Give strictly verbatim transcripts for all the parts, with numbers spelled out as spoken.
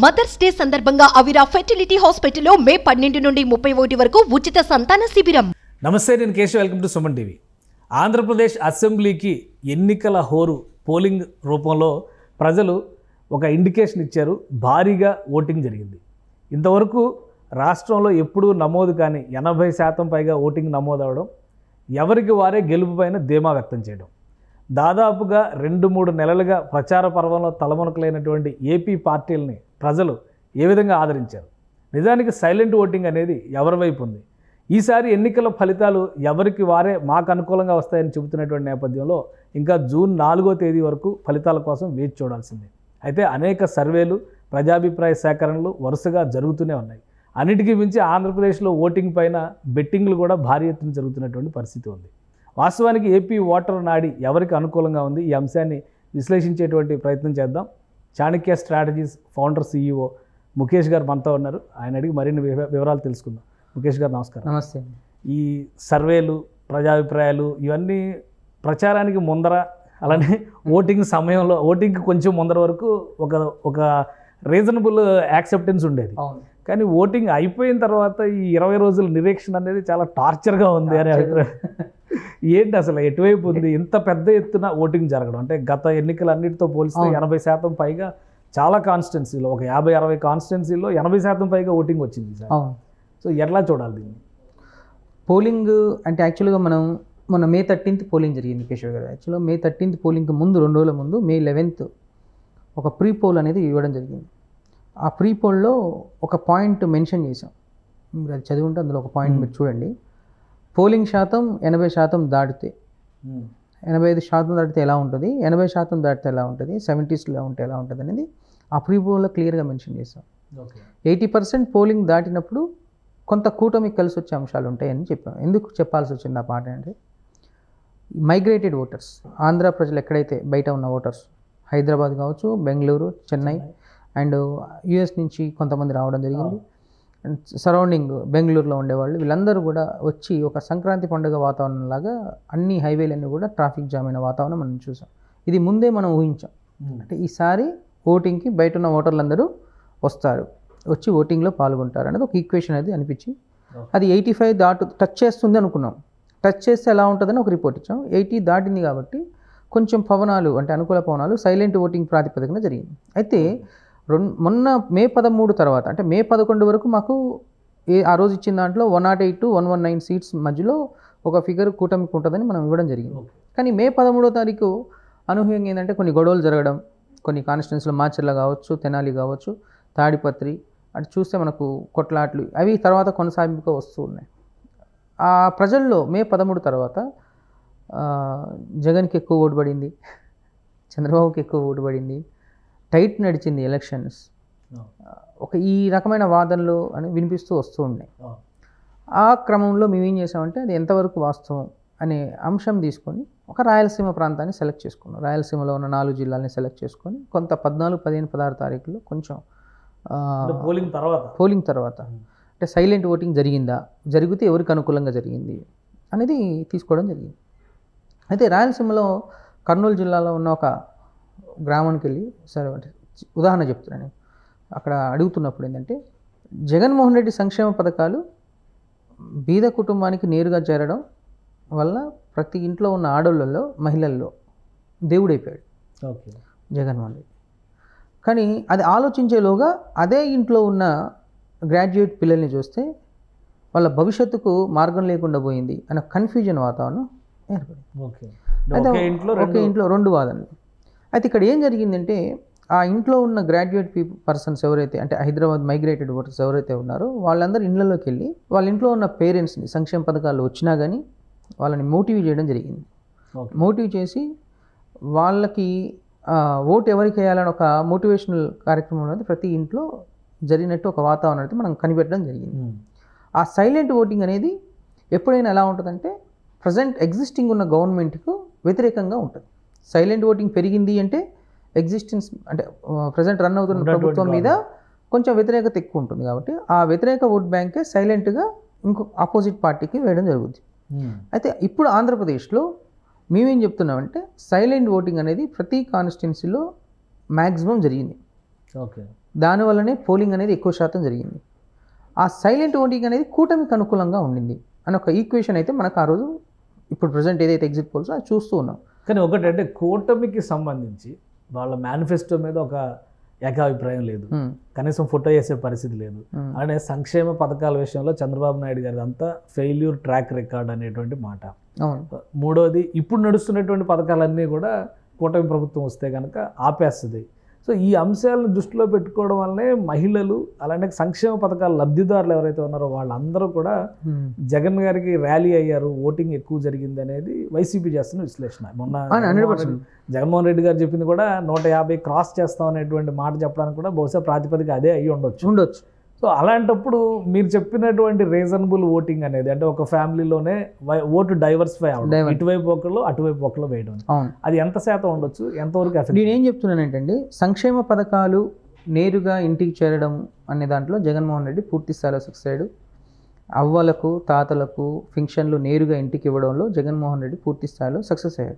Mothers day సందర్భంగా అవిరా fertility హాస్పిటల్లో మే పన్నెండు నుండి ముప్పై ఒకటి వరకు ఉచిత సంతాన శిబిరం. నమస్తే, నేను Keshav. Welcome to Suman TV. Andhra Pradesh అసెంబ్లీకి ఎన్నికల హోరు పోలింగ్ రూపంలో ప్రజలు ఒక ఇండికేషన్ ఇచ్చారు. భారీగా ఓటింగ్ జరిగింది. ఇంతవరకు రాష్ట్రంలో ఎప్పుడూ నమోదు కానీ ఎనభై శాతం పైగా ఓటింగ్ నమోదవడం, ఎవరికి వారే గెలుపు పైన ధీమా వ్యక్తం చేయడం. దాదాపుగా రెండు మూడు నెలలుగా ప్రచార పర్వంలో తలమునకలైనటువంటి ఏపీ పార్టీలని ప్రజలు ఏ విధంగా ఆదరించారు? నిజానికి సైలెంట్ ఓటింగ్ అనేది ఎవరి వైపు ఉంది? ఈసారి ఎన్నికల ఫలితాలు ఎవరికి వారే మాకు అనుకూలంగా వస్తాయని చెబుతున్నటువంటి నేపథ్యంలో ఇంకా జూన్ నాలుగో తేదీ వరకు ఫలితాల కోసం వేచి చూడాల్సిందే. అయితే అనేక సర్వేలు, ప్రజాభిప్రాయ సేకరణలు వరుసగా జరుగుతూనే ఉన్నాయి. అన్నిటికీ మించి ఆంధ్రప్రదేశ్లో ఓటింగ్ పైన బెట్టింగ్లు కూడా భారీ ఎత్తున జరుగుతున్నటువంటి పరిస్థితి ఉంది. వాస్తవానికి ఏపీ ఓటర్ నాడి ఎవరికి అనుకూలంగా ఉంది? ఈ అంశాన్ని విశ్లేషించేటువంటి ప్రయత్నం చేద్దాం. Chanakya strategies founder CEO Mukesh గారు మనతో ఉన్నారు. ఆయన అడిగి మరిన్ని వివరాలు తెలుసుకుందాం. ముఖేష్ గారు నమస్కారం. నమస్తే. ఈ సర్వేలు, ప్రజాభిప్రాయాలు ఇవన్నీ ప్రచారానికి ముందర, అలానే ఓటింగ్ సమయంలో, ఓటింగ్కి కొంచెం ముందర వరకు ఒక ఒక రీజనబుల్ యాక్సెప్టెన్స్ ఉండేది. కానీ ఓటింగ్ అయిపోయిన తర్వాత ఈ ఇరవై రోజుల నిరీక్షణ అనేది చాలా టార్చర్గా ఉంది అనే అభిప్రాయం. ఏంటి అసలు ఎటువైపు ఉంది ఇంత పెద్ద ఎత్తున ఓటింగ్ జరగడం? అంటే గత ఎన్నికలన్నిటితో పోలిస్తే ఎనభై శాతం పైగా చాలా కాన్స్టిట్యున్సీలో, ఒక యాభై అరవై కాన్స్టిట్యున్సీలో ఎనభై శాతం పైగా ఓటింగ్ వచ్చింది సార్. సో ఎట్లా చూడాలి దీన్ని? పోలింగ్ అంటే యాక్చువల్గా మనం మొన్న మే థర్టీన్త్ పోలింగ్ జరిగింది కేశవ్ గారు. యాక్చువల్గా మే థర్టీన్త్ పోలింగ్కి ముందు రెండు రోజుల ముందు మే లెవెన్త్ ఒక ప్రీ పోల్ అనేది ఇవ్వడం జరిగింది. ఆ ప్రీ పోల్లో ఒక పాయింట్ మెన్షన్ చేసాం. మీరు అది చదివి ఉంటే అందులో ఒక పాయింట్ మీరు చూడండి. పోలింగ్ శాతం ఎనభై శాతం దాటితే, ఎనభై ఐదు శాతం దాటితే ఎలా ఉంటుంది, ఎనభై శాతం దాటితే ఎలా ఉంటుంది, సెవెంటీస్లో ఉంటే ఎలా ఉంటుంది అనేది ఆ ప్రీ పోల్లో క్లియర్గా మెన్షన్ చేసాం. ఎయిటీ పర్సెంట్ పోలింగ్ దాటినప్పుడు కొంత కూటమికి కలిసి వచ్చే అంశాలు ఉంటాయని చెప్పాం. ఎందుకు చెప్పాల్సి వచ్చింది ఆ పాట అంటే, మైగ్రేటెడ్ ఓటర్స్, ఆంధ్ర ప్రజలు ఎక్కడైతే బయట ఉన్న ఓటర్స్, హైదరాబాద్ కావచ్చు, బెంగళూరు, చెన్నై అండ్ యుఎస్ నుంచి కొంతమంది రావడం జరిగింది. అండ్ సరౌండింగ్ బెంగళూరులో ఉండేవాళ్ళు వీళ్ళందరూ కూడా వచ్చి ఒక సంక్రాంతి పండుగ వాతావరణం లాగా అన్ని హైవేలన్నీ కూడా ట్రాఫిక్ జామ్ అయిన వాతావరణం మనం చూసాం. ఇది ముందే మనం ఊహించాం. అంటే ఈసారి ఓటింగ్కి బయట ఉన్న ఓటర్లందరూ వస్తారు, వచ్చి ఓటింగ్లో పాల్గొంటారు అనేది ఒక ఈక్వేషన్ అనేది అనిపించి, అది ఎయిటీ ఫైవ్ దాటు టచ్ చేస్తుంది అనుకున్నాం. టచ్ చేస్తే ఎలా ఉంటుందని ఒక రిపోర్ట్ ఇచ్చాం. ఎయిటీ దాటింది కాబట్టి కొంచెం పవనాలు అంటే అనుకూల పవనాలు సైలెంట్ ఓటింగ్ ప్రాతిపదికన జరిగింది. అయితే రెండు మొన్న మే పదమూడు తర్వాత అంటే మే పదకొండు వరకు మాకు ఏ ఆ రోజు ఇచ్చిన దాంట్లో one not eight to one one nine seats మధ్యలో ఒక ఫిగర్ కూటమికి ఉంటుందని మనం ఇవ్వడం జరిగింది. కానీ మే పదమూడో తారీఖు అనూహ్యంగా ఏంటంటే కొన్ని గొడవలు జరగడం, కొన్ని కాన్స్టిట్యున్సీలో మాచర్ల కావచ్చు, తెనాలి కావచ్చు, తాడిపత్రి అటు చూస్తే మనకు కొట్లాట్లు అవి తర్వాత కొనసాగింపుగా వస్తూ ఉన్నాయి. ఆ ప్రజల్లో మే పదమూడు తర్వాత జగన్కి ఎక్కువ ఓటు పడింది, చంద్రబాబుకి ఎక్కువ ఓటు పడింది, టైట్ నడిచింది ఎలక్షన్స్. ఒక ఈ రకమైన వాదనలు అని వినిపిస్తూ వస్తూ ఉన్నాయి. ఆ క్రమంలో మేము ఏం చేసామంటే అది ఎంతవరకు వాస్తవం అనే అంశం తీసుకొని ఒక రాయలసీమ ప్రాంతాన్ని సెలెక్ట్ చేసుకున్నాం. రాయలసీమలో ఉన్న నాలుగు జిల్లాలని సెలెక్ట్ చేసుకొని కొంత పద్నాలుగు పదిహేను పదహారు తారీఖులో కొంచెం పోలింగ్ తర్వాత పోలింగ్ తర్వాత అంటే సైలెంట్ ఓటింగ్ జరిగిందా, జరిగితే ఎవరికి అనుకూలంగా జరిగింది అనేది తీసుకోవడం జరిగింది. అయితే రాయలసీమలో కర్నూలు జిల్లాలో ఉన్న ఒక గ్రామానికి వెళ్ళి సరే అంటే ఉదాహరణ చెప్తున్నాను. అక్కడ అడుగుతున్నప్పుడు ఏంటంటే జగన్మోహన్ రెడ్డి సంక్షేమ పథకాలు బీద కుటుంబానికి నేరుగా చేరడం వల్ల ప్రతి ఇంట్లో ఉన్న ఆడోళ్ళల్లో, మహిళల్లో దేవుడైపోయాడు జగన్మోహన్ రెడ్డి. కానీ అది ఆలోచించేలోగా అదే ఇంట్లో ఉన్న గ్రాడ్యుయేట్ పిల్లల్ని చూస్తే వాళ్ళ భవిష్యత్తుకు మార్గం లేకుండా పోయింది అనే కన్ఫ్యూజన్ వాతావరణం ఏర్పడింది. అయితే ఒకే ఇంట్లో రెండు వాదనలు. అయితే ఇక్కడ ఏం జరిగిందంటే ఆ ఇంట్లో ఉన్న గ్రాడ్యుయేట్ పీపుల్ పర్సన్స్ ఎవరైతే అంటే హైదరాబాద్ మైగ్రేటెడ్ ఓటర్స్ ఎవరైతే ఉన్నారో వాళ్ళందరూ ఇళ్లలోకి వెళ్ళి వాళ్ళ ఇంట్లో ఉన్న పేరెంట్స్ని సంక్షేమ పథకాలు వచ్చినా కానీ వాళ్ళని మోటివ్ చేయడం జరిగింది. మోటివ్ చేసి వాళ్ళకి ఓటు ఎవరికి వేయాలని ఒక మోటివేషనల్ కార్యక్రమం అనేది ప్రతి ఇంట్లో జరిగినట్టు ఒక వాతావరణం అయితే మనం కనిపెట్టడం జరిగింది. ఆ సైలెంట్ ఓటింగ్ అనేది ఎప్పుడైనా ఎలా ఉంటుందంటే ప్రజెంట్ ఎగ్జిస్టింగ్ ఉన్న గవర్నమెంట్కు వ్యతిరేకంగా ఉంటుంది. సైలెంట్ ఓటింగ్ పెరిగింది అంటే ఎగ్జిస్టెన్స్ అంటే ప్రజెంట్ రన్ అవుతున్న ప్రభుత్వం మీద కొంచెం వ్యతిరేకత ఎక్కువ ఉంటుంది. కాబట్టి ఆ వ్యతిరేక ఓట్ బ్యాంకే సైలెంట్గా ఇంకో ఆపోజిట్ పార్టీకి వేయడం జరుగుతుంది. అయితే ఇప్పుడు ఆంధ్రప్రదేశ్లో మేమేం చెప్తున్నామంటే సైలెంట్ ఓటింగ్ అనేది ప్రతి కాన్స్టిట్యున్సీలో మ్యాక్సిమం జరిగింది. ఓకే. దానివల్లనే పోలింగ్ అనేది ఎక్కువ శాతం జరిగింది. ఆ సైలెంట్ ఓటింగ్ అనేది కూటమికి అనుకూలంగా ఉండింది అని ఒక ఈక్వేషన్ అయితే మనకు ఆ రోజు ఇప్పుడు ప్రజెంట్ ఏదైతే ఎగ్జిట్ పోల్స్ అది చూస్తూ ఉన్నాం. కానీ ఒకటి అంటే కూటమికి సంబంధించి వాళ్ళ మేనిఫెస్టో మీద ఒక ఏకాభిప్రాయం లేదు, కనీసం ఫోటో వేసే పరిస్థితి లేదు. అలానే సంక్షేమ పథకాల విషయంలో చంద్రబాబు నాయుడు గారి అంతా ఫెయిల్యూర్ ట్రాక్ రికార్డ్ అనేటువంటి మాట. మూడోది ఇప్పుడు నడుస్తున్నటువంటి పథకాలన్నీ కూడా కూటమి ప్రభుత్వం వస్తే కనుక ఆపేస్తుంది. సో ఈ అంశాలను దృష్టిలో పెట్టుకోవడం వల్లనే మహిళలు అలానే సంక్షేమ పథకాల లబ్ధిదారులు ఎవరైతే ఉన్నారో వాళ్ళందరూ కూడా జగన్ గారికి ర్యాలీ అయ్యారు, ఓటింగ్ ఎక్కువ జరిగింది అనేది వైసీపీ చేస్తున్న విశ్లేషణ. మొన్న జగన్మోహన్ రెడ్డి గారు చెప్పింది కూడా నూట యాభై క్రాస్ చేస్తాం అనేటువంటి మాట చెప్పడానికి కూడా బహుశా ప్రాతిపదిక అదే అయ్యి ఉండొచ్చు ఉండొచ్చు సో అలాంటప్పుడు మీరు చెప్పినటువంటి రీజనబుల్ ఓటింగ్ అనేది అంటే ఒక ఫ్యామిలీలోనే ఓటు డైవర్సిఫై అవ్వడం, ఇటువైపు ఒకళ్ళు అటువైపు ఒకళ్ళు వేయడం, అది ఎంత శాతం ఉండొచ్చు, ఎంతవరకు ఎఫెక్ట్? నేను ఏం చెప్తున్నాను ఏంటంటే సంక్షేమ పథకాలు నేరుగా ఇంటికి చేరడం అనే దాంట్లో జగన్మోహన్ రెడ్డి పూర్తి స్థాయిలో సక్సెస్ అయ్యాడు. అవ్వలకు తాతలకు ఫింక్షన్లు నేరుగా ఇంటికి ఇవ్వడంలో జగన్మోహన్ రెడ్డి పూర్తి స్థాయిలో సక్సెస్ అయ్యాడు.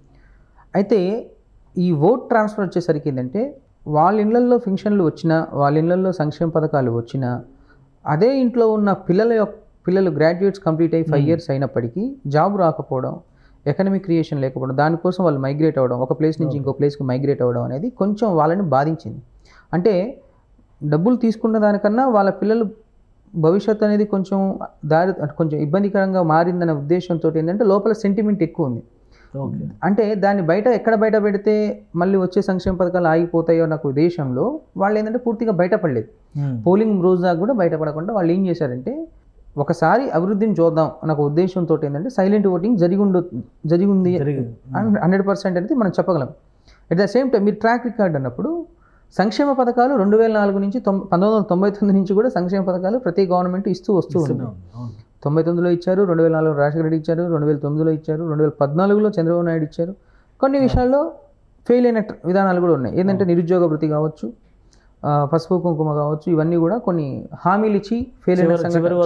అయితే ఈ ఓట్ ట్రాన్స్ఫర్ వచ్చేసరికి ఏంటంటే వాళ్ళ ఇళ్లల్లో ఫింక్షన్లు వచ్చినా వాళ్ళ ఇళ్లల్లో సంక్షేమ పథకాలు వచ్చినా అదే ఇంట్లో ఉన్న పిల్లల యొక్క పిల్లలు గ్రాడ్యుయేట్స్ కంప్లీట్ అయ్యి ఫైవ్ ఇయర్స్ అయినప్పటికీ జాబ్ రాకపోవడం, ఎకనమిక్ క్రియేషన్ లేకపోవడం, దానికోసం వాళ్ళు మైగ్రేట్ అవ్వడం, ఒక ప్లేస్ నుంచి ఇంకో ప్లేస్కి మైగ్రేట్ అవ్వడం అనేది కొంచెం వాళ్ళని బాధించింది. అంటే డబ్బులు తీసుకున్న దానికన్నా వాళ్ళ పిల్లలు భవిష్యత్తు అనేది కొంచెం దారి కొంచెం ఇబ్బందికరంగా మారిందనే ఉద్దేశంతో ఏంటంటే లోపల సెంటిమెంట్ ఎక్కువ ఉంది. అంటే దాన్ని బయట ఎక్కడ బయట పెడితే మళ్ళీ వచ్చే సంక్షేమ పథకాలు ఆగిపోతాయో నాకు ఉద్దేశంలో వాళ్ళు ఏంటంటే పూర్తిగా బయటపడలేదు. పోలింగ్ రోజు దాకా కూడా బయటపడకుండా వాళ్ళు ఏం చేశారంటే ఒకసారి అభివృద్ధిని చూద్దాం అన్న ఉద్దేశంతో ఏంటంటే సైలెంట్ ఓటింగ్ జరిగి ఉండు జరిగి ఉంది హండ్రెడ్ పర్సెంట్ అనేది మనం చెప్పగలం. అట్ ద సేమ్ టైం మీరు ట్రాక్ రికార్డ్ అన్నప్పుడు సంక్షేమ పథకాలు రెండు వేల నాలుగు నుంచి తొం పంతొమ్మిది వందల తొంభై తొమ్మిది నుంచి కూడా సంక్షేమ పథకాలు ప్రతి గవర్నమెంట్ ఇస్తూ వస్తూ ఉంది. తొంభై తొమ్మిదిలో ఇచ్చారు, రెండు వేల నాలుగులో రాజశేఖర రెడ్డి ఇచ్చారు, రెండు వేల తొమ్మిదిలో ఇచ్చారు, రెండు వేల పద్నాలుగులో చంద్రబాబు నాయుడు ఇచ్చారు. కొన్ని విషయాల్లో ఫెయిల్ అయిన విధానాలు కూడా ఉన్నాయి. ఏంటంటే నిరుద్యోగ వృత్తి కావచ్చు, పసుపు కుంకుమ కావచ్చు, ఇవన్నీ కూడా కొన్ని హామీలు ఇచ్చి ఫెయిల్ అయిన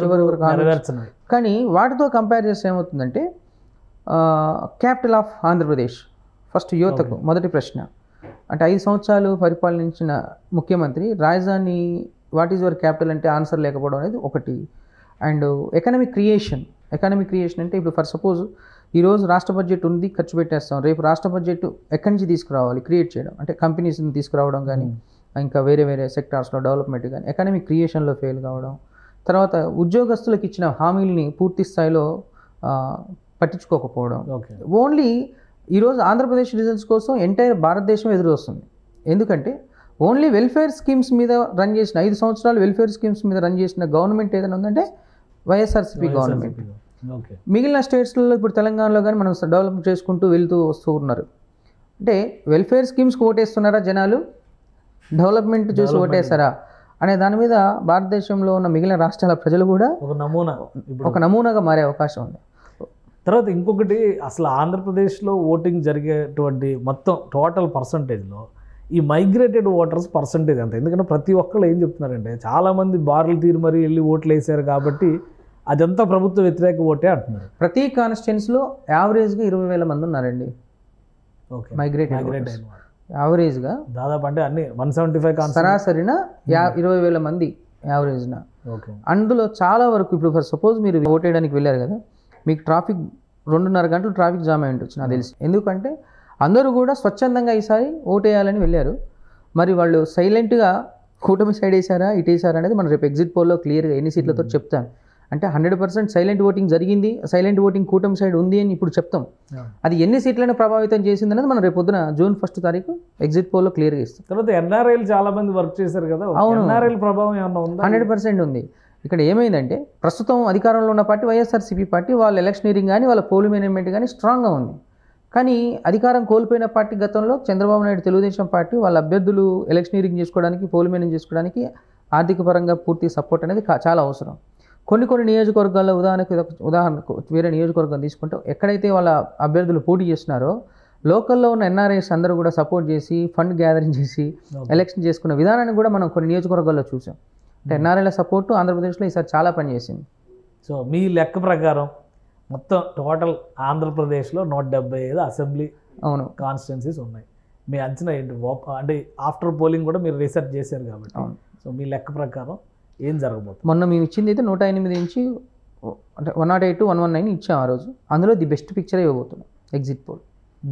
సంఘటన. కానీ వాటితో కంపేర్ చేస్తే ఏమవుతుందంటే క్యాపిటల్ ఆఫ్ ఆంధ్రప్రదేశ్ ఫస్ట్ యువతకు మొదటి ప్రశ్న అంటే ఐదు సంవత్సరాలు పరిపాలించిన ముఖ్యమంత్రి రాజధాని వాట్ ఈజ్ యువర్ క్యాపిటల్ అంటే ఆన్సర్ లేకపోవడం అనేది ఒకటి. And economic creation economic creation అంటే ఇప్పుడు ఫర్ సపోజ్ ఈరోజు రాష్ట్ర బడ్జెట్ ఉంది, ఖర్చు పెట్టేస్తాం, రేపు రాష్ట్ర బడ్జెట్ ఎక్కడి నుంచి తీసుకురావాలి, క్రియేట్ చేయడం అంటే కంపెనీస్ని తీసుకురావడం కానీ ఇంకా వేరే వేరే సెక్టార్స్లో డెవలప్మెంట్ కానీ ఎకనమిక్ క్రియేషన్లో ఫెయిల్ కావడం. తర్వాత ఉద్యోగస్తులకు ఇచ్చిన హామీలని పూర్తి స్థాయిలో పట్టించుకోకపోవడం. ఓన్లీ ఈరోజు ఆంధ్రప్రదేశ్ రిజల్ట్స్ కోసం ఎంటైర్ భారతదేశం ఎదురు వస్తుంది. ఎందుకంటే ఓన్లీ వెల్ఫేర్ స్కీమ్స్ మీద రన్ చేసిన ఐదు సంవత్సరాలు వెల్ఫేర్ స్కీమ్స్ మీద రన్ చేసిన గవర్నమెంట్ ఏదైనా ఉందంటే వైఎస్ఆర్సీపీ గవర్నమెంట్. మిగిలిన స్టేట్స్లో ఇప్పుడు తెలంగాణలో కానీ మనం డెవలప్ చేసుకుంటూ వెళ్తూ వస్తూ ఉన్నారు. అంటే వెల్ఫేర్ స్కీమ్స్కి ఓటేస్తున్నారా జనాలు, డెవలప్మెంట్ చూసి ఓటేస్తారా అనే దాని మీద భారతదేశంలో ఉన్న మిగిలిన రాష్ట్రాల ప్రజలు కూడా ఒక నమూనా ఒక నమూనాగా మారే అవకాశం ఉంది. తర్వాత ఇంకొకటి అసలు ఆంధ్రప్రదేశ్లో ఓటింగ్ జరిగేటువంటి మొత్తం టోటల్ పర్సంటేజ్లో ఈ మైగ్రేటెడ్ ఓటర్స్ పర్సంటేజ్ ఎంత? ఎందుకంటే ప్రతి ఒక్కళ్ళు ఏం చెప్తున్నారంటే చాలామంది బార్లు తీరు మరీ వెళ్ళి ఓట్లు వేసారు కాబట్టి అదంతా ప్రభుత్వ వ్యతిరేక ఓటే అంటున్నారు. ప్రతి కాన్స్టిట్యున్సీలో యావరేజ్గా ఇరవై వేల మంది ఉన్నారండి ఓకే మైగ్రేట్ మైగ్రేట్ అయిన యావరేజ్గా దాదాపు అంటే అన్ని వన్ సెవెంటీ ఫైవ్ సరాసరిన యా ఇరవై వేల మంది యావరేజ్న. ఓకే అందులో చాలా వరకు ఇప్పుడు ఫర్ సపోజ్ మీరు ఓటేయడానికి వెళ్ళారు కదా, మీకు ట్రాఫిక్ రెండున్నర గంటలు ట్రాఫిక్ జామ్ అయి ఉండొచ్చు నాకు తెలిసి. ఎందుకంటే అందరూ కూడా స్వచ్ఛందంగా ఈసారి ఓటేయాలని వెళ్ళారు. మరి వాళ్ళు సైలెంట్గా కూటమి సైడ్ వేసారా ఇటు వేసారా అనేది మనం రేపు ఎగ్జిట్ పోల్లో క్లియర్గా ఎన్ని సీట్లతో చెప్తాను. అంటే హండ్రెడ్ పర్సెంట్ సైలెంట్ ఓటింగ్ జరిగింది, సైలెంట్ ఓటింగ్ కూటమి సైడ్ ఉంది అని ఇప్పుడు చెప్తాం. అది ఎన్ని సీట్లను ప్రభావితం చేసింది అనేది మనం రేపు పొద్దున జూన్ ఫస్ట్ తారీఖు ఎగ్జిట్ పోల్లో క్లియర్గా ఇస్తాం. తర్వాత ఎన్ఆర్ఐలు చాలా మంది వర్క్ చేశారు కదా, అవును ఎన్ఆర్ఐల ప్రభావం ఏమన్నా ఉందా? హండ్రెడ్ పర్సెంట్ ఉంది. ఇక్కడ ఏమైందంటే ప్రస్తుతం అధికారంలో ఉన్న పార్టీ వైఎస్ఆర్సీపీ పార్టీ, వాళ్ళ ఎలక్షనీరింగ్ కానీ వాళ్ళ పోల్ మేనేజ్మెంట్ కానీ స్ట్రాంగ్గా ఉంది. కానీ అధికారం కోల్పోయిన పార్టీ గతంలో చంద్రబాబు నాయుడు తెలుగుదేశం పార్టీ వాళ్ళ అభ్యర్థులు ఎలక్షనీరింగ్ చేసుకోవడానికి పోల్ మేనేజ్ చేసుకోవడానికి ఆర్థిక పరంగా పూర్తి సపోర్ట్ అనేది చాలా అవసరం. కొన్ని కొన్ని నియోజకవర్గాల్లో ఉదాహరణకు ఉదాహరణకు వేరే నియోజకవర్గం తీసుకుంటే ఎక్కడైతే వాళ్ళ అభ్యర్థులు పోటీ చేస్తున్నారో లోకల్లో ఉన్న ఎన్ఆర్ఐస్ అందరూ కూడా సపోర్ట్ చేసి ఫండ్ గ్యాదరింగ్ చేసి ఎలక్షన్ చేసుకున్న విధానాన్ని కూడా మనం కొన్ని నియోజకవర్గాల్లో చూసాం. అంటే ఎన్ఆర్ఐల సపోర్టు ఆంధ్రప్రదేశ్లో ఈసారి చాలా పనిచేసింది. సో మీ లెక్క ప్రకారం మొత్తం టోటల్ ఆంధ్రప్రదేశ్లో నూట డెబ్బై ఐదు అసెంబ్లీ అవును కాన్స్టిట్యున్సీస్ ఉన్నాయి. మీ అంచనా ఏంటి? అంటే ఆఫ్టర్ పోలింగ్ కూడా మీరు రీసెర్చ్ చేశారు కాబట్టి, సో మీ లెక్క ప్రకారం ఏం జరగబోతుంది? మొన్న మేము ఇచ్చింది అయితే నూట ఎనిమిది నుంచి అంటే one not eight one one nine ఇచ్చాం ఆ రోజు. అందులో ది బెస్ట్ పిక్చర్ ఇవ్వబోతున్నాం ఎగ్జిట్ పోల్.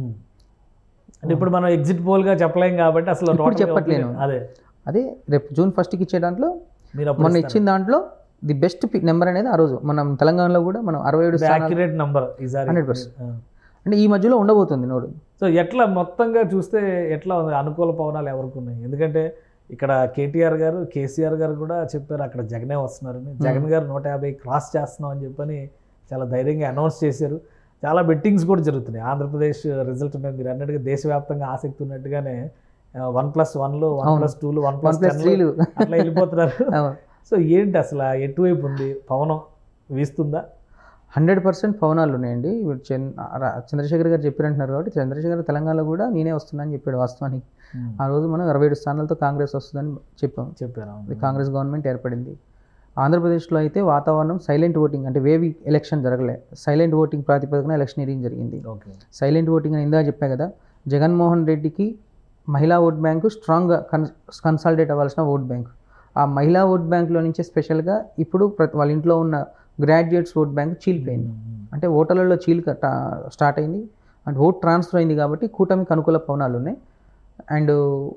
అంటే ఇప్పుడు మనం ఎగ్జిట్ పోల్గా చెప్పలేం కాబట్టి అసలు ఇప్పుడు చెప్పట్లేను. అదే అదే రేపు జూన్ ఫస్ట్కి ఇచ్చే దాంట్లో మీరు మొన్న ఇచ్చిన దాంట్లో ది బెస్ట్ నెంబర్ అనేది ఆ రోజు మనం తెలంగాణలో కూడా మనం అరవై ఏడు యాక్యురేట్ నెంబర్ హండ్రెడ్ పర్సెంట్ అంటే ఈ మధ్యలో ఉండబోతుంది నోడు. సో ఎట్లా మొత్తంగా చూస్తే ఎట్లా ఉంది? అనుకూల పవనాలు ఎవరికి ఉన్నాయి? ఎందుకంటే ఇక్కడ కేటీఆర్ గారు, కేసీఆర్ గారు కూడా చెప్పారు అక్కడ జగనే వస్తున్నారని. జగన్ గారు నూట యాభై క్రాస్ చేస్తున్నాం అని చెప్పని చాలా ధైర్యంగా అనౌన్స్ చేశారు. చాలా బెట్టింగ్స్ కూడా జరుగుతున్నాయి ఆంధ్రప్రదేశ్ రిజల్ట్ మీద. మీరు అన్నట్టుగా దేశవ్యాప్తంగా ఆసక్తి ఉన్నట్టుగానే వన్ ప్లస్ వన్లు, వన్ ప్లస్ టూలు, వన్ ప్లస్ త్రీలు అట్లా వెళ్ళిపోతున్నారు. సో ఏంటి అసలు ఎటువైపు ఉంది పవనం? వీస్తుందా? హండ్రెడ్ పర్సెంట్ పవనాలు ఉన్నాయండి. ఇప్పుడు చంద్రశేఖర్ గారు చెప్పారంటున్నారు కాబట్టి చంద్రశేఖర్ తెలంగాణలో కూడా నేనే వస్తున్నా అని చెప్పాడు. వాస్తవానికి ఆ రోజు మనం అరవై ఏడు స్థానాలతో కాంగ్రెస్ వస్తుందని చెప్పాం చెప్పారు కాంగ్రెస్ గవర్నమెంట్ ఏర్పడింది. ఆంధ్రప్రదేశ్లో అయితే వాతావరణం సైలెంట్ ఓటింగ్ అంటే వేవి ఎలక్షన్ జరగలే, సైలెంట్ ఓటింగ్ ప్రాతిపదికన ఎలక్షనీరింగ్ జరిగింది. సైలెంట్ ఓటింగ్ అని ఇందా చెప్పా కదా. జగన్మోహన్ రెడ్డికి మహిళా ఓట్ బ్యాంకు స్ట్రాంగ్గా కన్ కన్సాలిడేట్ అవ్వాల్సిన ఓట్ బ్యాంకు. ఆ మహిళా ఓట్ బ్యాంకులో నుంచే స్పెషల్గా ఇప్పుడు ప్రతి వాళ్ళ ఇంట్లో ఉన్న గ్రాడ్యుయేట్స్ ఓట్ బ్యాంక్ చీలిపోయింది. అంటే ఓటర్లలో చీలిక స్టార్ట్ అయింది అంటే ఓట్ ట్రాన్స్ఫర్ అయింది కాబట్టి కూటమికి అనుకూల పవనాలు ఉన్నాయి. అండ్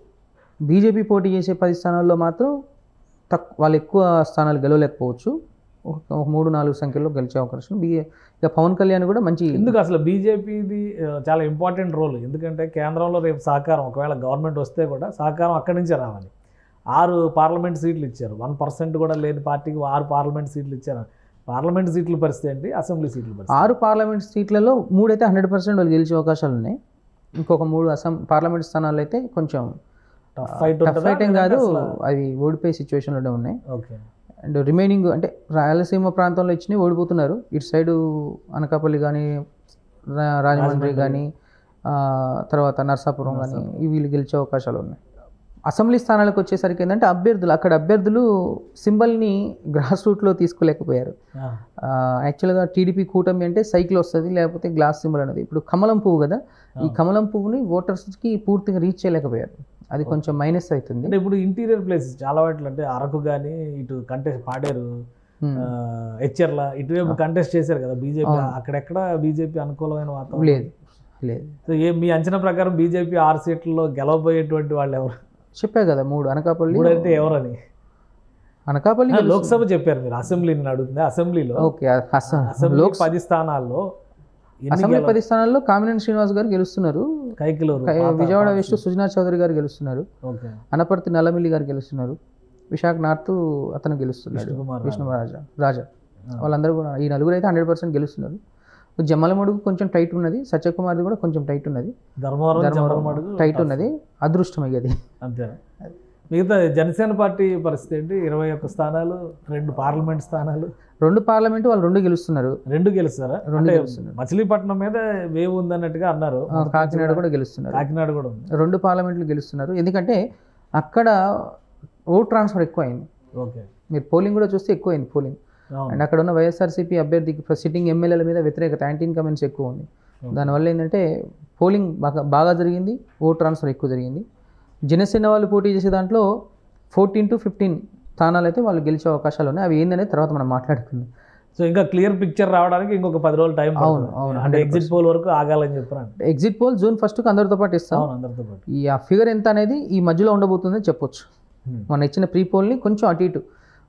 బీజేపీ పోటీ చేసే పది స్థానాల్లో మాత్రం తక్కువ వాళ్ళు ఎక్కువ స్థానాలు గెలవలేకపోవచ్చు. ఒక మూడు నాలుగు సంఖ్యలో గెలిచే అవకాశం. బీ ఇక పవన్ కళ్యాణ్ కూడా మంచి ఎందుకు అసలు బీజేపీది చాలా ఇంపార్టెంట్ రోల్. ఎందుకంటే కేంద్రంలో రేపు సహకారం ఒకవేళ గవర్నమెంట్ వస్తే కూడా సహకారం అక్కడి నుంచే రావాలి. ఆరు పార్లమెంట్ సీట్లు ఇచ్చారు. వన్ పర్సెంట్ కూడా లేని పార్టీకి ఆరు పార్లమెంట్ సీట్లు ఇచ్చారు. పార్లమెంట్ సీట్ల పరిస్థితి ఏంటి? అసెంబ్లీ సీట్ల పరిస్థితి? ఆరు పార్లమెంట్ సీట్లలో మూడైతే హండ్రెడ్ పర్సెంట్ వాళ్ళు గెలిచే అవకాశాలు ఉన్నాయి. ఇంకొక మూడు అసం పార్లమెంట్ స్థానాలు అయితే కొంచెం ఫైట్ ఫైట్ ఏం కాదు, అవి ఓడిపోయే సిచ్యువేషన్లోనే ఉన్నాయి. ఓకే. అండ్ రిమైనింగ్ అంటే రాయలసీమ ప్రాంతంలో ఇచ్చినవి ఓడిపోతున్నారు. ఇటు సైడు అనకాపల్లి కానీ, రాజమండ్రి కానీ, తర్వాత నర్సాపురం కానీ వీళ్ళు గెలిచే అవకాశాలు ఉన్నాయి. అసెంబ్లీ స్థానాలకు వచ్చేసరికి ఏంటంటే అభ్యర్థులు అక్కడ అభ్యర్థులు సింబల్ని గ్రాస్ రూట్లో తీసుకోలేకపోయారు. యాక్చువల్గా టీడీపీ కూటమి అంటే సైకిల్ వస్తుంది, లేకపోతే గ్లాస్ సింబల్ అనేది. ఇప్పుడు కమలం పువ్వు కదా, ఈ కమలం పువ్వుని ఓటర్స్కి పూర్తిగా రీచ్ చేయలేకపోయారు. అది కొంచెం మైనస్ అవుతుంది. అంటే ఇప్పుడు ఇంటీరియర్ ప్లేసెస్ చాలా వాటిలో అంటే అరకు కానీ, ఇటు కంటెస్ట్ పాడేరు, హెచ్చర్ల ఇటువైపు కంటెస్ట్ చేశారు కదా బీజేపీ. అక్కడెక్కడ బీజేపీ అనుకూలమైన వాతావరణం లేదు లేదు. సో ఏ మీ అంచనా ప్రకారం బీజేపీ ఆరు సీట్లలో గెలవబోయేటువంటి వాళ్ళు ఎవరు? చెప్పా కదా మూడు. అనకాపల్లి అంటే ఎవరని? అనకాపల్లి లోక్సభ చెప్పారు మీరు, అసెంబ్లీని అడుగుతుంది. అసెంబ్లీలో ఓకే అసెంబ్లీ పది స్థానాల్లో అసెంబ్లీ పది స్థానాల్లో కామినేని శ్రీనివాస్ గారు గెలుస్తున్నారు. కైకిలూరు విజయవాడ వెస్ట్ సుజనా చౌదరి గారు గెలుస్తున్నారు. అనపర్తి నల్లమిల్లి గారు గెలుస్తున్నారు. విశాఖ నార్త్ అతను గెలుస్తున్నాడు, విష్ణు రాజా రాజా వాళ్ళందరూ కూడా. ఈ నలుగురు అయితే హండ్రెడ్ పర్సెంట్ గెలుస్తున్నారు. జమ్మలమడుగు కొంచెం టైట్ ఉన్నది, సత్యకుమార్ది కూడా కొంచెం టైట్ ఉన్నది, ధర్మవరం టైట్ ఉన్నది. అదృష్టం అయ్యేది అంతే. మిగతా జనసేన పార్టీ పరిస్థితి ఏంటి? ఇరవై ఒక్క స్థానాలు, రెండు పార్లమెంట్ స్థానాలు. రెండు పార్లమెంట్ వాళ్ళు రెండు గెలుస్తున్నారు. రెండు గెలుస్తారా? రెండు గెలుస్తున్నారు. మచిలీపట్నం మీద వేవ్ ఉందన్నట్టుగా అన్నారు. కాకినాడ కూడా గెలుస్తున్నారు. కాకినాడ కూడా ఉంది. రెండు పార్లమెంట్లు గెలుస్తున్నారు. ఎందుకంటే అక్కడ ఓట్ ట్రాన్స్ఫర్ ఎక్కువ అయింది. ఓకే. మీరు పోలింగ్ కూడా చూస్తే ఎక్కువ అయింది పోలింగ్. అండ్ అక్కడ ఉన్న వైఎస్ఆర్సీపీ అభ్యర్థికి సిట్టింగ్ ఎమ్మెల్యేల మీద వ్యతిరేకత, యాంటీ ఇన్కమెన్స్ ఎక్కువ ఉంది. దానివల్ల ఏంటంటే పోలింగ్ బాగా బాగా జరిగింది, ఓట్ ట్రాన్స్ఫర్ ఎక్కువ జరిగింది. జనసేన వాళ్ళు పోటీ చేసే దాంట్లో ఫోర్టీన్ టు ఫిఫ్టీన్ స్థానాలు అయితే వాళ్ళు గెలిచే అవకాశాలు ఉన్నాయి. అవి ఏందనేది తర్వాత మనం మాట్లాడుకుందాం. సో ఇంకా క్లియర్ పిక్చర్ రావడానికి ఇంకొక పది రోజులు టైం. అవును అవును. అంటే ఎగ్జిట్ పోల్ వరకు ఆగాలని చెప్పారు. ఎగ్జిట్ పోల్ జూన్ ఫస్ట్కి అందరితో పాటు ఇస్తాం. అందరితో పాటు ఈ ఆ ఫిగర్ ఎంత అనేది ఈ మధ్యలో ఉండబోతుందని చెప్పొచ్చు. మన ఇచ్చిన ప్రీ పోల్ని కొంచెం అటు ఇటు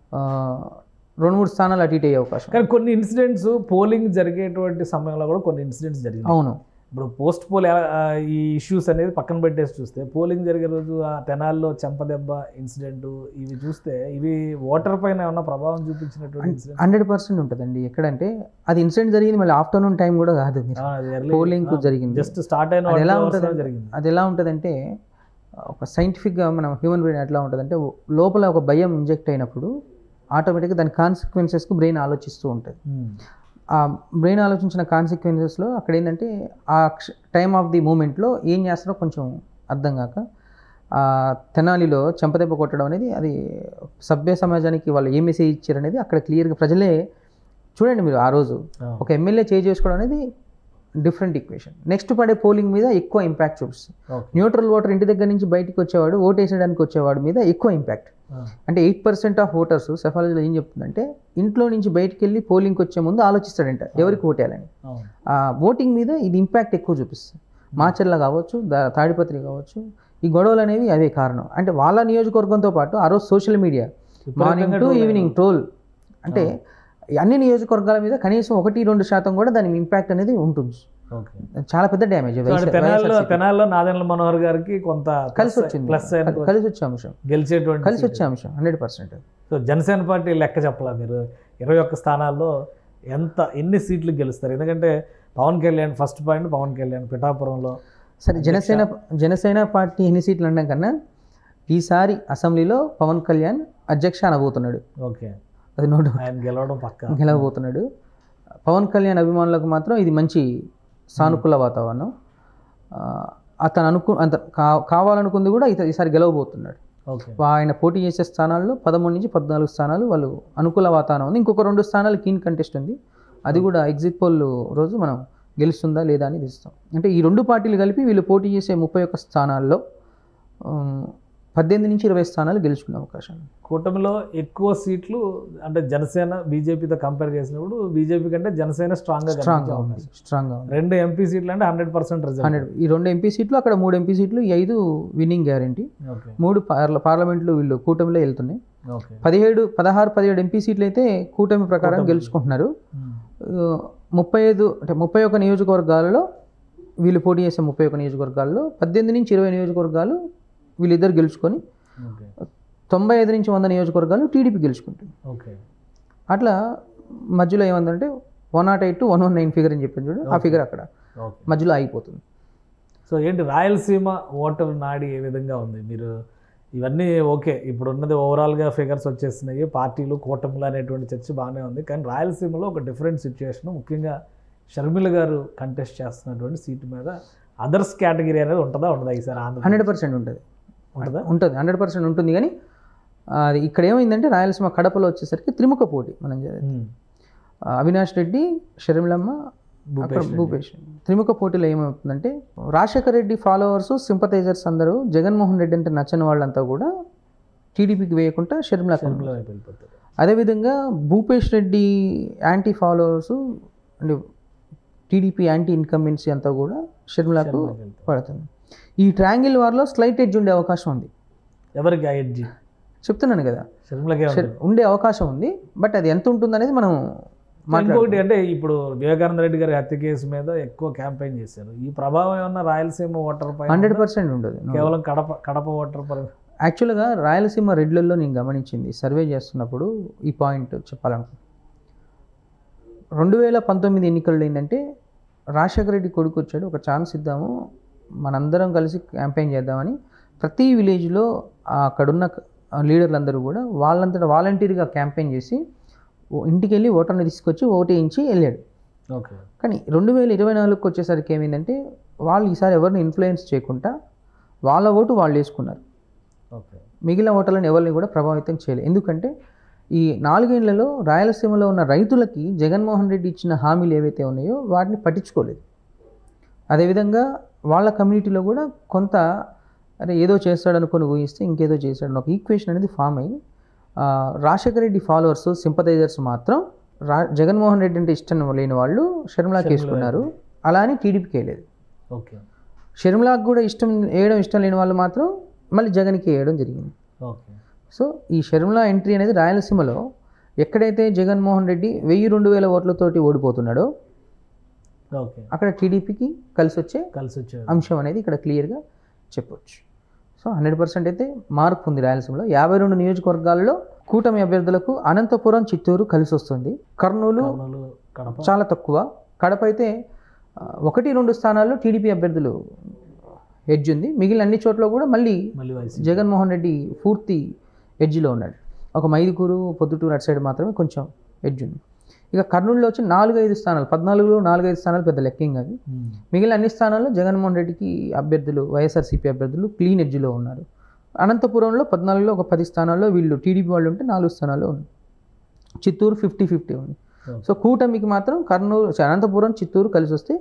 రెండు మూడు స్థానాలు అటు ఇటు అయ్యే అవకాశం. కానీ కొన్ని ఇన్సిడెంట్స్ పోలింగ్ జరిగేటువంటి సమయంలో కూడా కొన్ని ఇన్సిడెంట్స్ జరిగాయి. అవును. ఇప్పుడు పోస్ట్ పోల్ ఈ ఇష్యూస్ అనేది పక్కన పెట్టేసి చూస్తే పోలింగ్ జరిగే రోజు ఆ తెనాల్లో చెంపదెబ్బ ఇన్సిడెంట్ ఇవి చూస్తే ఇవి ఓటర్ పైన ఏమన్నా ప్రభావం చూపించినటువంటి హండ్రెడ్ పర్సెంట్ ఉంటుందండి. ఎక్కడంటే అది ఇన్సిడెంట్ జరిగింది మళ్ళీ ఆఫ్టర్నూన్ టైం కూడా కాదు, పోలింగ్ జరిగింది, జస్ట్ స్టార్ట్ అయిన ఎలా ఉంటుంది జరిగింది. అది ఎలా ఉంటుందంటే ఒక సైంటిఫిక్గా మనం హ్యూమన్ బ్రెయిన్ ఎట్లా ఉంటుందంటే లోపల ఒక భయం ఇంజెక్ట్ అయినప్పుడు ఆటోమేటిక్గా దాని కాన్సిక్వెన్సెస్కు బ్రెయిన్ ఆలోచిస్తూ ఉంటుంది. ఆ బ్రెయిన్ ఆలోచించిన కాన్సిక్వెన్సెస్లో అక్కడ ఏంటంటే ఆ టైమ్ ఆఫ్ ది మూమెంట్లో ఏం చేస్తారో కొంచెం అర్థం కాక ఆ తెనాలిలో చెంపదెబ్బ కొట్టడం అనేది అది సభ్య సమాజానికి వాళ్ళు ఏ మెసేజ్ ఇచ్చారు అనేది అక్కడ క్లియర్గా ప్రజలే చూడండి. మీరు ఆ రోజు ఒక ఎమ్మెల్యే చేంజ్ చేసుకోవడం అనేది డిఫరెంట్ ఈక్వేషన్. నెక్స్ట్ పడే పోలింగ్ మీద ఎక్కువ ఇంపాక్ట్ చూపిస్తుంది. ఓకే. న్యూట్రల్ ఓటర్ ఇంటి దగ్గర నుంచి బయటకు వచ్చేవాడు ఓటు వేసేయడానికి వచ్చేవాడి మీద ఎక్కువ ఇంపాక్ట్. అంటే ఎయిట్ పర్సెంట్ ఆఫ్ ఓటర్స్ సెఫాలజీలో ఏం చెప్తుందంటే ఇంట్లో నుంచి బయటికి వెళ్ళి పోలింగ్కి వచ్చే ముందు ఆలోచిస్తాడంట ఎవరికి ఓటేయాలని. ఆ ఓటింగ్ మీద ఇది ఇంపాక్ట్ ఎక్కువ చూపిస్తుంది. మాచర్ల కావచ్చు, దా- తాడిపత్రి కావచ్చు, ఈ గొడవలు అనేవి అదే కారణం. అంటే వాళ్ళ నియోజకవర్గంతో పాటు ఆ రోజు social media morning to evening troll, అంటే అన్ని నియోజకవర్గాల మీద కనీసం ఒకటి రెండు శాతం కూడా దాని ఇంపాక్ట్ అనేది ఉంటుంది. ఓకే. చాలా పెద్ద డ్యామేజ్ తెనాల్లో తెనాల్లో నాదెండ్ల మనోహర్ గారికి కొంత కలిసి వచ్చింది, ప్లస్ కలిసి వచ్చే అంశం, గెలిచేటువంటి కలిసి వచ్చే అంశం hundred percent. So Janasena party లెక్క చెప్పాలా మీరు ఇరవై ఒక్క స్థానాల్లో ఎంత ఎన్ని సీట్లు గెలుస్తారు? ఎందుకంటే పవన్ కళ్యాణ్ ఫస్ట్ పాయింట్, పవన్ కళ్యాణ్ పిఠాపురంలో. సరే, జనసేన జనసేన పార్టీ ఎన్ని సీట్లు అనడం కన్నా ఈసారి అసెంబ్లీలో పవన్ కళ్యాణ్ అధ్యక్ష అనబోతున్నాడు. ఓకే. అది నో డౌట్, ఆయన గెలవడం పక్క గెలవబోతున్నాడు. పవన్ కళ్యాణ్ అభిమానులకు మాత్రం ఇది మంచి సానుకూల వాతావరణం. ఆ, అతను అనుకు అంత కా- కావాలనుకుంది కూడా ఇత ఈసారి గెలవబోతున్నాడు. ఓకే. ఆయన పోటీ చేసే స్థానాల్లో పదమూడు నుంచి పద్నాలుగు స్థానాలు వాళ్ళు అనుకూల వాతావరణం ఉంది. ఇంకొక రెండు స్థానాలు కీన్ కంటెస్ట్ ఉంది. అది కూడా ఎగ్జిట్ పోల్ రోజు మనం గెలుస్తుందా లేదా అని తెలుస్తాం. అంటే ఈ రెండు పార్టీలు కలిపి వీళ్ళు పోటీ చేసే ముప్పై ఒక్క స్థానాల్లో ఉమ్, పద్దెనిమిది నుంచి ఇరవై స్థానాలు గెలుచుకునే అవకాశం ఉంది. కూటమిలో ఎక్కువ సీట్లు అంటే జనసేన బీజేపీతో కంపేర్ చేసినప్పుడు బీజేపీ కంటే జనసేన స్ట్రాంగ్గా స్ట్రాంగ్గా ఉంది, స్ట్రాంగ్గా ఉంది. రెండు ఎంపీ సీట్లు అంటే హండ్రెడ్ పర్సెంట్ రిజల్ట్. హండ్రెడ్ ఈ రెండు ఎంపీ సీట్లు, అక్కడ మూడు ఎంపీ సీట్లు, ఈ ఐదు విన్నింగ్ గ్యారంటీ. ఓకే. మూడు పార్ల పార్లమెంట్లు వీళ్ళు కూటమిలో వెళ్తున్నాయి. ఓకే. పదిహేడు పదహారు పదిహేడు ఎంపీ సీట్లు అయితే కూటమి ప్రకారం కూటమి. గెలుచుకుంటున్నారు. ఉమ్. ఆ, ముప్పై ఐదు అంటే ముప్పై ఒక్క నియోజకవర్గాలలో వీళ్ళు పోటీ చేసే ముప్పై ఒక్క నియోజకవర్గాల్లో పద్దెనిమిది నుంచి ఇరవై నియోజకవర్గాలు వీళ్ళిద్దరు గెలుచుకొని ఓకే. తొంభై ఐదు నుంచి వంద నియోజకవర్గాలు టీడీపీ గెలుచుకుంటుంది. ఓకే. అట్లా మధ్యలో ఏమందంటే one not eight to one one nine figure అని చెప్పాను చూడు, ఆ ఫిగర్ అక్కడ ఓకే. మధ్యలో ఆగిపోతుంది. సో ఏంటి రాయలసీమ ఓటర్ నాడి ఏ విధంగా ఉంది? మీరు ఇవన్నీ ఓకే, ఇప్పుడు ఉన్నది ఓవరాల్గా ఫిగర్స్ వచ్చేస్తున్నాయి, పార్టీలు కూటములు అనేటువంటి చర్చ బాగానే ఉంది. కానీ రాయలసీమలో ఒక డిఫరెంట్ సిచ్యువేషన్, ముఖ్యంగా షర్మిల గారు కంటెస్ట్ చేస్తున్నటువంటి సీటు మీద అదర్స్ కేటగిరీ అనేది ఉంటుందా ఉండదా ఈసారి? ఆంధ్ర హండ్రెడ్ పర్సెంట్ ఉంటుంది, ఉంటుందా? ఉంటుంది హండ్రెడ్ పర్సెంట్ ఉంటుంది. కానీ అది ఇక్కడ ఏమైందంటే రాయలసీమ కడపలో వచ్చేసరికి త్రిముఖ పోటీ మనం చేయాలి. ఉమ్. అవినాష్ రెడ్డి, షర్మిలమ్మ, అక్కడ భూపేష్ రెడ్డి. భూపేష్. త్రిముఖ పోటీలో ఏమవుతుందంటే రాజశేఖర రెడ్డి ఫాలోవర్స్, సింపథైజర్స్ అందరూ జగన్మోహన్ రెడ్డి అంటే నచ్చని వాళ్ళంతా కూడా టీడీపీకి వేయకుండా షర్మిలకు షర్మిల వైపు వెళ్ళిపోతారు. అదేవిధంగా భూపేష్ రెడ్డి యాంటీ ఫాలోవర్స్ అంటే టీడీపీ యాంటీ ఇన్కంబెన్సీ అంతా కూడా షర్మిలకు షర్మిలకు వెళ్తారు. పడుతుంది. ఈ ట్రయాంగిల్ వార్లో స్లైట్ ఎడ్జ్ ఉండే అవకాశం ఉంది. ఎవరికి ఆ ఎడ్జి? చెప్తున్నాను కదా, షర్మిలకే షర్- ఉంటుంది. ఉండే అవకాశం ఉంది. బట్ అది ఎంత ఉంటుంది అనేది మనం ఇంకొకటి మాట్లాడుకోవాలి. అంటే ఇప్పుడు వివేకానంద రెడ్డి గారి హత్య కేసు మీద ఎక్కువ క్యాంపెయిన్ చేశారు. ఈ ప్రభావం ఏమన్నా రాయలసీమ ఓటర్ పై హండ్రెడ్ పర్సెంట్ ఉండదు. కేవలం కడప కడప ఓటర్ పై? యాక్చువల్గా రాయలసీమ రెడ్లలో నేను గమనించింది సర్వే చేస్తున్నప్పుడు ఈ పాయింట్ చెప్పాలనుకో, రెండు వేల పంతొమ్మిది ఎన్నికల్లో ఏంటంటే రాజశేఖర రెడ్డి కొడుకు వచ్చాడు, ఒక ఛాన్స్ ఇద్దాము మనందరం కలిసి క్యాంపెయిన్ చేద్దామని ప్రతి విలేజ్లో అక్కడున్న లీడర్లందరూ కూడా వాళ్ళంతటా వాలంటీర్గా క్యాంపెయిన్ చేసి ఓ- ఇంటికి వెళ్ళి ఓటర్ని తీసుకొచ్చి ఓటేయించి వెళ్ళాడు. ఓకే. కానీ రెండు వేల ఇరవై నాలుగుకి వచ్చేసరికి ఏమైందంటే వాళ్ళు ఈసారి ఎవరిని ఇన్ఫ్లుయెన్స్ చేయకుండా వాళ్ళ ఓటు వాళ్ళు వేసుకున్నారు. ఓకే. మిగిలిన ఓటర్లను ఎవరిని కూడా ప్రభావితం చేయలేదు. ఎందుకంటే ఈ నాలుగేళ్లలో రాయలసీమలో ఉన్న రైతులకి జగన్మోహన్ రెడ్డి ఇచ్చిన హామీలు ఏవైతే ఉన్నాయో వాటిని పట్టించుకోలేదు. అదేవిధంగా వాళ్ళ కమ్యూనిటీలో కూడా కొంత అరే ఏదో చేస్తాడనుకొని ఊహిస్తే ఇంకేదో చేస్తాడని ఒక ఈక్వేషన్ అనేది ఫామ్ అయ్యి ఆ, రాజశేఖర రెడ్డి ఫాలోవర్స్, సింపథైజర్స్ మాత్రం రా జగన్మోహన్ రెడ్డి అంటే ఇష్టం లేని వాళ్ళు షర్మిలాకి వేసుకున్నారు. అలా అని టీడీపీకి వేయలేదు. ఓకే. షర్మిలాకి కూడా ఇష్టం వేయడం ఇష్టం లేని వాళ్ళు మాత్రం మళ్ళీ జగన్కి వేయడం జరిగింది. ఓకే. సో ఈ షర్మిలా ఎంట్రీ అనేది రాయలసీమలో ఎక్కడైతే జగన్మోహన్ రెడ్డి వెయ్యి రెండు వేల ఓట్లతోటి ఓడిపోతున్నాడో ఓకే. అక్కడ టీడీపీకి కలిసి వచ్చే కలిసి వచ్చారు. అంశం అనేది ఇక్కడ క్లియర్గా చెప్పొచ్చు. సో హండ్రెడ్ పర్సెంట్ అయితే మార్పు ఉంది రాయలసీమలో. యాభై రెండు నియోజకవర్గాల్లో కూటమి అభ్యర్థులకు అనంతపురం, చిత్తూరు కలిసి వస్తుంది. కర్నూలు కర్నూలు, కడప చాలా తక్కువ. కడప అయితే ఆ, ఒకటి రెండు స్థానాల్లో టీడీపీ అభ్యర్థులు ఎడ్జ్ ఉంది. మిగిలిన అన్ని చోట్ల కూడా మళ్ళీ మళ్ళీ వైసీపీ. జగన్మోహన్ రెడ్డి పూర్తి ఎడ్జ్లో ఉన్నాడు. ఒక మైదుకూరు, పొద్దుటూరు అటు సైడ్ మాత్రమే కొంచెం ఎడ్జ్ ఉంది. ఇక కర్నూలులో వచ్చి నాలుగు ఐదు స్థానాలు, పద్నాలుగులో నాలుగు ఐదు స్థానాలు పెద్ద లెక్కింగ్ అవి. ఉమ్. మిగిలిన అన్ని స్థానాల్లో జగన్మోహన్ రెడ్డికి అభ్యర్థులు, వైఎస్ఆర్సీపీ అభ్యర్థులు క్లీన్ ఎడ్జ్లో ఉన్నారు. అనంతపురంలో పద్నాలుగులో ఒక పది స్థానాల్లో వీళ్ళు టీడీపీ వాళ్ళు ఉంటే నాలుగు స్థానాల్లో ఉంది. చిత్తూరు ఫిఫ్టీ ఫిఫ్టీ ఉంది. సో కూటమికి మాత్రం కర్నూలు, అనంతపురం, చిత్తూరు కలిసి వస్తే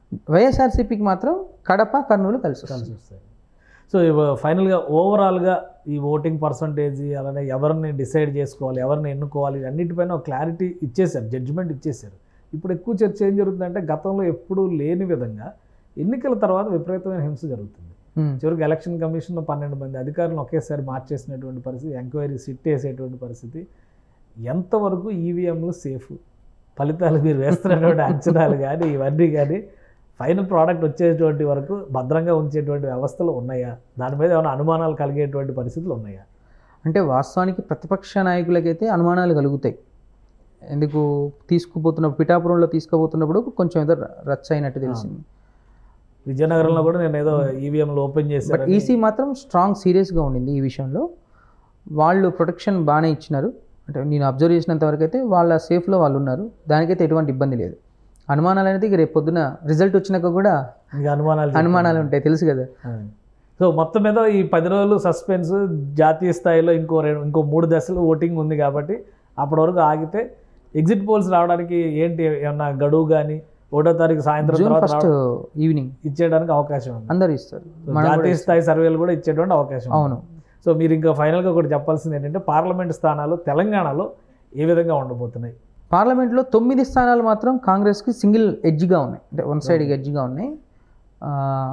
వైఎస్ఆర్సీపీకి మాత్రం కడప కర్నూలు కలిసి వస్తుంది. కలిసి వస్తాయి. సో ఇవ- ఫైనల్గా ఓవరాల్గా ఈ ఓటింగ్ పర్సంటేజ్ అలానే ఎవరిని డిసైడ్ చేసుకోవాలి, ఎవరిని ఎన్నుకోవాలి, అన్నిటిపైన ఒక క్లారిటీ ఇచ్చేశారు, జడ్జిమెంట్ ఇచ్చేశారు. ఇప్పుడు ఎక్కువ చర్చ ఏం జరుగుతుందంటే గతంలో ఎప్పుడూ లేని విధంగా ఎన్నికల తర్వాత విపరీతమైన హింస జరుగుతుంది. ఉమ్, చివరికి ఎలక్షన్ కమిషన్లో పన్నెండు మంది అధికారులను ఒకేసారి మార్చేసినటువంటి పరిస్థితి, ఎంక్వైరీ సిట్ వేసేటువంటి పరిస్థితి. ఎంతవరకు ఈవీఎంలు సేఫ్, ఫలితాలు మీరు వేస్తున్నటువంటి అంచనాలు కానీ ఇవన్నీ కానీ ఫైనల్ ప్రోడక్ట్ వచ్చేటువంటి వరకు భద్రంగా ఉంచేటువంటి వ్యవస్థలు ఉన్నాయా, దాని మీద ఏమైనా అనుమానాలు కలిగేటువంటి పరిస్థితులు ఉన్నాయా? అంటే వాస్తవానికి ప్రతిపక్ష నాయకులకైతే అనుమానాలు కలుగుతాయి. ఎందుకు తీసుకుపోతున్న పిఠాపురంలో తీసుకుపోతున్నప్పుడు కొంచెం ఏదో రచ్చ అయినట్టు తెలిసింది. విజయనగరంలో కూడా నేను ఏదో ఈవీఎంలు ఓపెన్ బట్ చేశాను. ఈసీ మాత్రం స్ట్రాంగ్ సీరియస్గా ఉండింది ఈ విషయంలో. వాళ్ళు ప్రొటెక్షన్ బాగానే ఇచ్చినారు. అంటే నేను అబ్జర్వ్ చేసినంత వరకు అయితే వాళ్ళ సేఫ్లో వాళ్ళు ఉన్నారు, దానికైతే ఎటువంటి ఇబ్బంది లేదు. అనుమానాలు అనేది ఇక రేపు పొద్దున రిజల్ట్ వచ్చినాక కూడా ఇంకా అనుమానాలు అనుమానాలు ఉంటాయి, తెలుసు కదా. సో మొత్తం మీద ఈ పది రోజులు సస్పెన్స్, జాతీయ స్థాయిలో ఇంకో రెండు ఇంకో మూడు దశలు ఓటింగ్ ఉంది కాబట్టి అప్పటి వరకు ఆగితే ఎగ్జిట్ పోల్స్ రావడానికి ఏంటి ఏమన్నా గడువు కానీ ఒకటో తారీఖు సాయంత్రం జూన్ తర్వాత ఫస్ట్ ఈవినింగ్ ఇచ్చేయడానికి అవకాశం ఉంది. అందరూ ఇస్తారు. సో జాతీయ స్థాయి సర్వేలు కూడా ఇచ్చేటువంటి అవకాశం ఉంది. అవును. సో మీరు ఇంకా ఫైనల్గా ఒకటి చెప్పాల్సింది ఏంటంటే పార్లమెంట్ స్థానాలు తెలంగాణలో ఏ విధంగా ఉండబోతున్నాయి? పార్లమెంట్లో తొమ్మిది స్థానాలు మాత్రం కాంగ్రెస్కి సింగిల్ ఎడ్జ్గా ఉన్నాయి, అంటే వన్ సైడ్ ఎడ్జ్గా ఉన్నాయి. ఆ,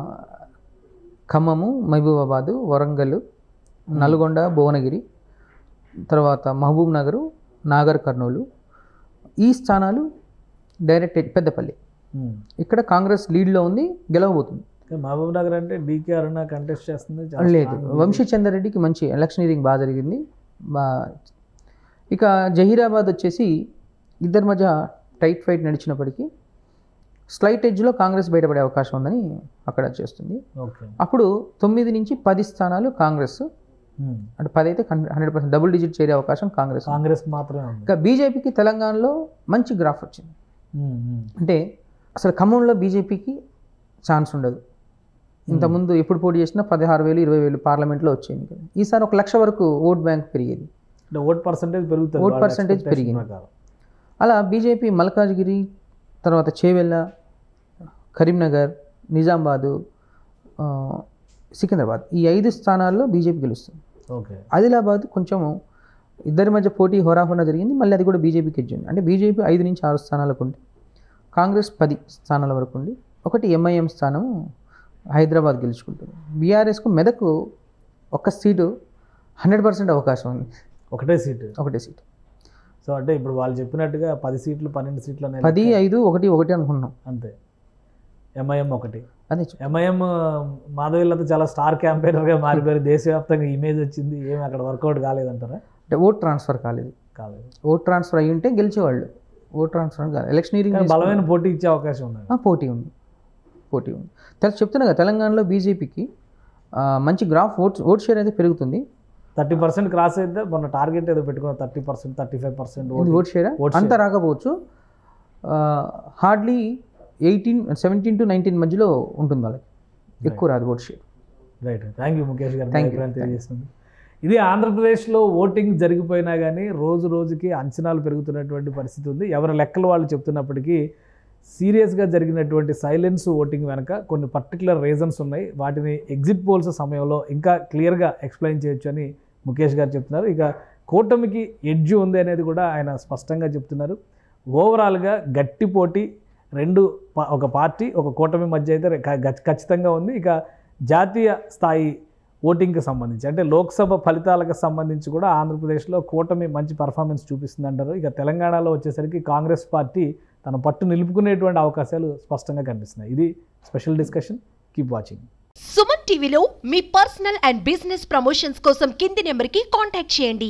ఖమ్మము, మహబూబాబాదు, వరంగల్, నల్గొండ, భువనగిరి, తర్వాత మహబూబ్ నగరు, నాగర్ కర్నూలు, ఈ స్థానాలు డైరెక్ట్ పెద్దపల్లి. ఉమ్. ఇక్కడ కాంగ్రెస్ లీడ్లో ఉంది, గెలవబోతుంది. ఇంకా మహబూబ్ నగర్ అంటే డీకే అరుణ కంటెస్ట్ చేస్తుంది. చాలా లేదు, strong ఉంది. వంశీచంద్రరెడ్డికి మంచి ఎలక్షనీరింగ్ బాగా జరిగింది. బా ఇక జహీరాబాద్ వచ్చేసి ఇద్దరి మధ్య టైట్ ఫైట్ నడిచినప్పటికీ స్లైట్ ఎడ్జ్లో కాంగ్రెస్ బయటపడే అవకాశం ఉందని అక్కడ చేస్తుంది. ఓకే. అప్పుడు తొమ్మిది నుంచి పది స్థానాలు కాంగ్రెస్, ఉమ్. అంటే పది అయితే హండ్రెడ్ పర్సెంట్ డబుల్ డిజిట్ చేరే అవకాశం కాంగ్రెస్. కాంగ్రెస్కి మాత్రమే ఉంది. ఇంకా బీజేపీకి తెలంగాణలో మంచి గ్రాఫ్ వచ్చింది. ఉమ్, ఉమ్. అంటే అసలు ఖమ్మంలో బీజేపీకి ఛాన్స్ ఉండదు. ఇంతకుముందు ఎప్పుడు పోటీ చేసినా పదహారు వేలు ఇరవై వేలు పార్లమెంట్లో వచ్చేది. ఈసారి ఒక లక్ష వరకు ఓట్ బ్యాంక్ పెరిగేది, అంటే ఓట్ పర్సంటేజ్ పెరుగుతుంది. ఓట్ వాళ్ళ పర్సంటేజ్ expectation పెరిగింది. ప్రకారం. అలా బీజేపీ మల్కాజ్గిరి, తర్వాత చేవెళ్ళ, కరీంనగర్, నిజామాబాదు, ఆ, సికింద్రాబాద్, ఈ ఐదు స్థానాల్లో బీజేపీ గెలుస్తుంది. ఓకే. ఆదిలాబాద్ కొంచెం ఇద్దరి మధ్య పోటీ హోరాహోరా జరిగింది, మళ్ళీ అది కూడా బీజేపీకి ఎజ్జింది. అంటే బీజేపీ ఐదు నుంచి ఆరు స్థానాలకు ఉంది, కాంగ్రెస్ పది స్థానాల వరకు ఉంది. ఒకటి ఎంఐఎం స్థానం హైదరాబాద్ గెలుచుకుంటుంది. బీఆర్ఎస్కు మెదకు ఒక్క సీటు హండ్రెడ్ పర్సెంట్ అవకాశం ఉంది, ఒకటే సీటు. ఒకటే సీటు. సో అంటే ఇప్పుడు వాళ్ళు చెప్పినట్టుగా పది సీట్లు పన్నెండు సీట్లు అనేది పది ఐదు ఒకటి ఒకటి అనుకున్నాం అంతే. ఎంఐఎం ఒకటి. అదే చెప్ ఎంఐఎం మాధవీలతో చాలా స్టార్ క్యాంపెయినర్గా మారిపోయి దేశవ్యాప్తంగా ఇమేజ్ వచ్చింది, ఏమి అక్కడ వర్కౌట్ కాలేదంటారా? అంటే ఓట్ ట్రాన్స్ఫర్ కాలేదు. కాలేదు. ఓట్ ట్రాన్స్ఫర్ అయ్యి ఉంటే గెలిచేవాళ్ళు, ఓట్ ట్రాన్స్ఫర్ కాలేదు. ఎలక్షనీరింగ్ కానీ బలమైన పోటీ ఇచ్చే అవకాశం ఉంది. పోటీ ఉంది, పోటీ ఉంది. తెల- చెప్తున్నా కదా, తెలంగాణలో బీజేపీకి మంచి గ్రాఫ్ ఓట్ ఓట్ షేర్ అయితే పెరుగుతుంది. థర్టీ పర్సెంట్ క్రాస్ అయితే మొన్న టార్గెట్ ఏదో పెట్టుకున్న thirty percent thirty five percent vote share vote అంత రాకపోవచ్చు, hardly eighteen seventeen to nineteen మధ్యలో ఉంటుంది వాళ్ళకి, ఎక్కువ రాదు vote share. Right. Thank you Mukesh గారు, Thank you. అభిప్రాయం తెలియజేస్తుంది. ఇది ఆంధ్రప్రదేశ్లో ఓటింగ్ జరిగిపోయినా కానీ రోజు రోజుకి అంచనాలు పెరుగుతున్నటువంటి పరిస్థితి ఉంది. ఎవరి లెక్కలు వాళ్ళు చెప్తున్నప్పటికీ సీరియస్గా జరిగినటువంటి సైలెన్స్ ఓటింగ్ వెనక కొన్ని పర్టికులర్ రీజన్స్ ఉన్నాయి. వాటిని ఎగ్జిట్ పోల్స్ సమయంలో ఇంకా క్లియర్గా ఎక్స్ప్లెయిన్ చేయొచ్చు అని ముఖేష్ గారు చెప్తున్నారు. ఇక కూటమికి ఎడ్జ్ ఉంది అనేది కూడా ఆయన స్పష్టంగా చెప్తున్నారు. ఓవరాల్గా గట్టి పోటీ రెండు ప- ఒక పార్టీ ఒక కూటమి మధ్య అయితే క- గ- ఖచ్చితంగా ఉంది. ఇక జాతీయ స్థాయి ఓటింగ్కి సంబంధించి అంటే లోక్సభ ఫలితాలకు సంబంధించి కూడా ఆంధ్రప్రదేశ్లో కూటమి మంచి పర్ఫార్మెన్స్ చూపిస్తుంది అంటారు. ఇక తెలంగాణలో వచ్చేసరికి కాంగ్రెస్ పార్టీ తన పట్టు నిలుపుకునేటువంటి అవకాశాలు స్పష్టంగా కనిపిస్తున్నాయి. ఇది special discussion. Keep watching. Suman టీవీలో మీ పర్సనల్ అండ్ బిజినెస్ ప్రమోషన్స్ కోసం కింది నెంబర్కి కాంటాక్ట్ చేయండి.